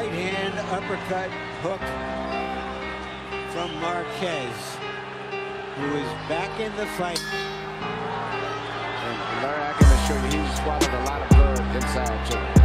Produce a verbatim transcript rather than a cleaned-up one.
right hand uppercut hook from Marquez, who is back in the fight. And Larry, I can assure you, he's swallowed a lot of blood inside too.